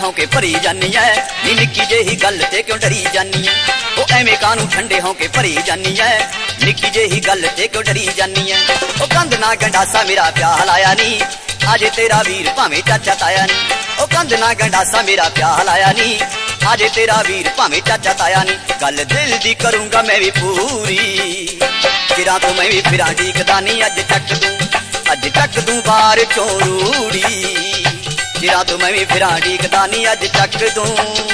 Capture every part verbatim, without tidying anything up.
होके भरी जानी है, नी निक्की जेही गल ते क्यों डरी जानी है। ओ एवें कानू ठंडे होके भरी जानी है, निक्की जेही गल ते क्यों डरी जानी है। ओ कंध ना गंडासा मेरा प्याल आया नी, आजे तेरा वीर भावें चाचा ताया नी। ओ कंध ना गंडासा मेरा प्याल आया नी, आजे तेरा वीर भावें चाचा ताया नी। गल दिल दी करूंगा मैं भी पूरी, चिरा तो मैं भी फिरा डीकदा नी। अज चक दूं अज चक दूं बार चों रूड़ी, चिरा तो मैं भी फिरा डीकदा नी। अज चक दूं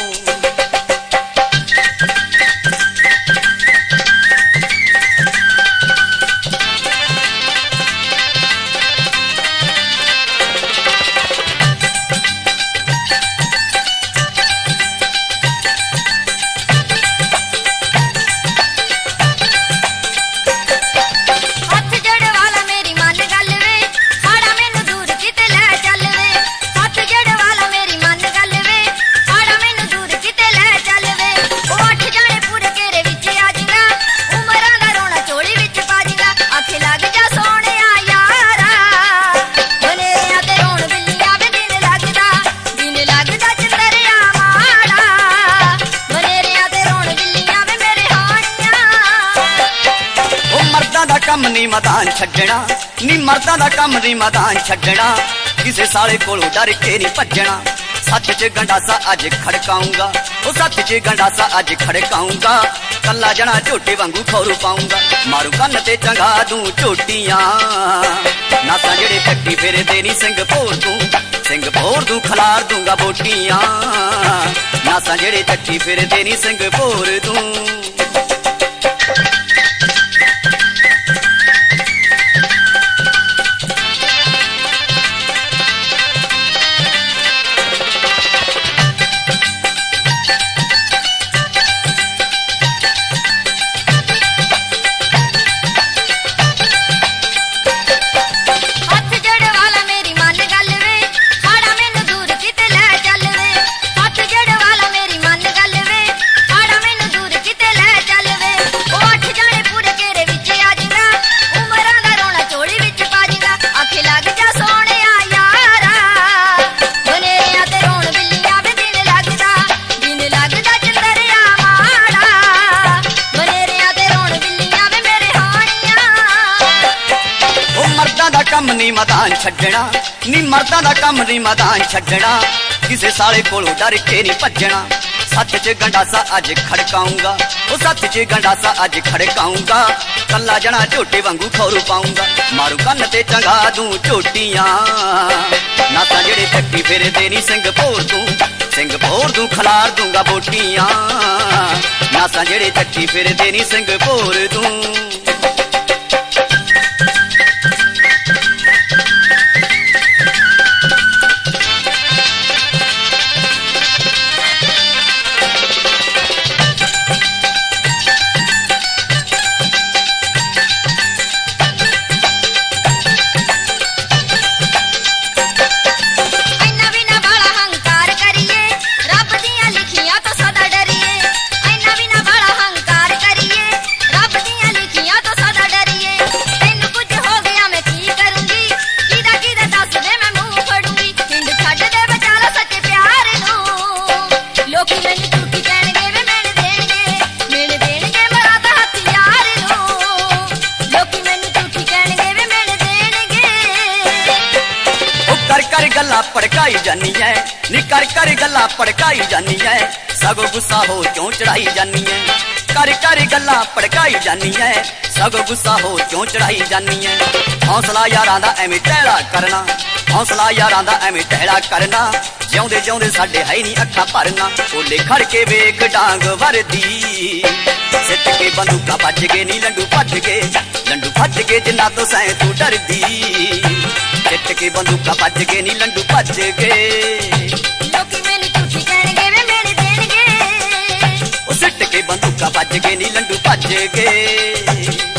कम नी मैदान छड्डना, नी मर्दां दा कम नी मैदान छड्डना। किसे साले कोलों डर के नी भज्जना, सच च गंडासा अज खड़काऊंगा। ओ सच च गंडासा अज खड़काऊंगा, कल्ला जना झोटे वांगू खौरू पाऊंगा। मारू कन्न ते चंगा दूं झोटियां, नासा जेड़े चक्की फेरे दे नी सिंह भोर दूं, सिंह भोर दूं खलार दूंगा बोटियां। नासा जेड़े चक्की फेरे दे नी सिंह भोर दूं। कम नी मैदान छड्डना, नी मर्दां दा कम नी मैदान छड्डना। किसे साले कोलों डर के नी भज्जना, सच च गंडासा अज खड़काऊंगा। ओ सच च गंडासा अज खड़काऊंगा, कल्ला जना झोटे वांगू खौरू पाऊंगा। मारू कन्न ते चंगा दूं झोटियां, नासा जेड़े चक्की फेरे दे नी सिंह भोर दूं, सिंह भोर दूं खलार दूंगा बोटियां। नासा जेड़े चक्की फेरे दे नी सिंह भोर दूं। गल्ला भड़काई जानी है, नी कर कर गल्ला भड़काई जानी है। सगो गुस्सा हो क्यों चढ़ाई जानी है, कर कर गल्ला भड़काई जानी है। सगो गुस्सा हो क्यों चढ़ाई जानी है। हौसला यारां दा एवें टहला करना, हौसला यारां दा एवें टहला करना। जिउंदे जिउंदे साडे है नी अखा भरना, ओले खड़ के वेख डांग वरदी। सिट के बंदूका भज के नी लंडू भज के, लंडू भज के जिन्ना तो सै तू डरदी। सिट के बंदूका भज के नी लंडू भज के, लोकी मैनू झूठी कहणगे वे मेरे देणगे। ओ सिट के बंदूका भज के नी लंडू भज के।